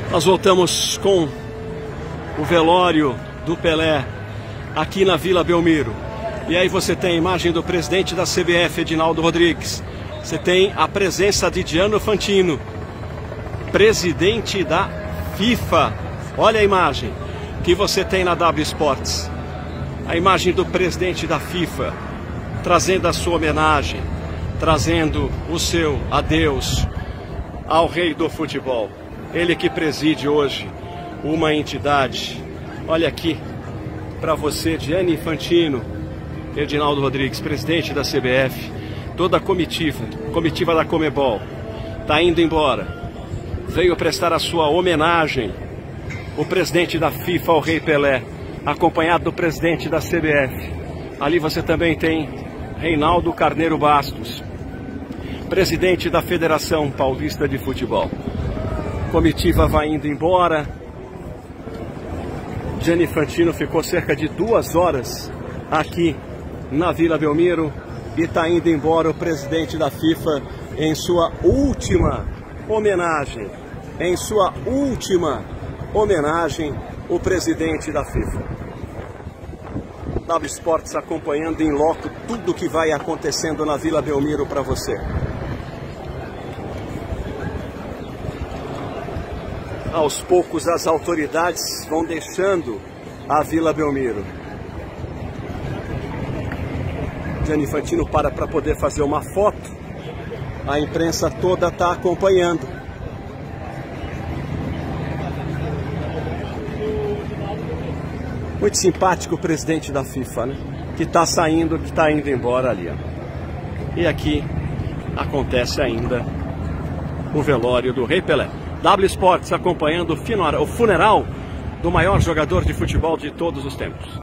Nós voltamos com o velório do Pelé aqui na Vila Belmiro. E aí você tem a imagem do presidente da CBF, Edinaldo Rodrigues. Você tem a presença de Gianni Infantino, presidente da FIFA. Olha a imagem que você tem na W Sports. A imagem do presidente da FIFA, trazendo a sua homenagem, trazendo o seu adeus ao rei do futebol. Ele que preside hoje uma entidade. Olha aqui para você, Gianni Infantino, Edinaldo Rodrigues, presidente da CBF, toda a comitiva da Conmebol, está indo embora. Veio prestar a sua homenagem o presidente da FIFA ao rei Pelé, acompanhado do presidente da CBF. Ali você também tem Reinaldo Carneiro Bastos, presidente da Federação Paulista de Futebol. Comitiva vai indo embora. Gianni Infantino ficou cerca de 2 horas aqui na Vila Belmiro e está indo embora o presidente da FIFA em sua última homenagem. Em sua última homenagem, o presidente da FIFA. W Sports acompanhando em loco tudo o que vai acontecendo na Vila Belmiro para você. Aos poucos as autoridades vão deixando a Vila Belmiro. Gianni Infantino para poder fazer uma foto. A imprensa toda está acompanhando. Muito simpático o presidente da FIFA, né? Que está saindo, que está indo embora ali, ó. E aqui acontece ainda o velório do rei Pelé. W Sports acompanhando o funeral do maior jogador de futebol de todos os tempos.